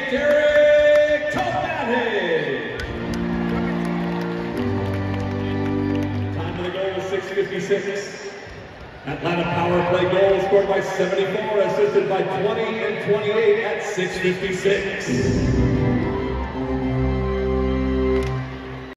Derek Tomati. Time of the goal was 6:56. Atlanta power play goal scored by 74, assisted by 20 and 28 at 6:56.